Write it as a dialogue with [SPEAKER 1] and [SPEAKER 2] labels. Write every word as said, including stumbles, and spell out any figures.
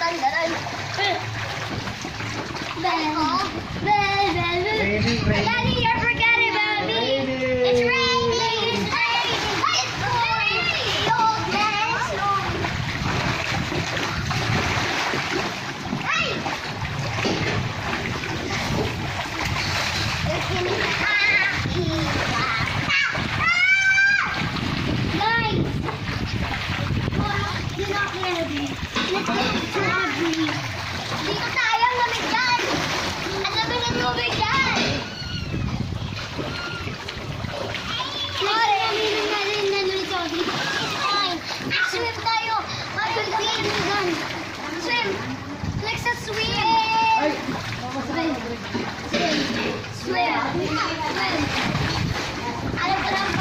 [SPEAKER 1] dun, dun.
[SPEAKER 2] Raining, raining.
[SPEAKER 1] Daddy, you're forgetting about me. It's raining. It's raining. It's raining. Old man. Hey. Guys. You're not ready. Let's go to Audrey. Dito tayo, lamig dyan. Ang lamig ng tubig dyan. Sorry, naminig na rin na rin ito. It's fine. Swim tayo. Swim. Swim. Let's just swim.
[SPEAKER 2] Ay!
[SPEAKER 1] Swim. Swim. Swim. Swim. Alam ko lang.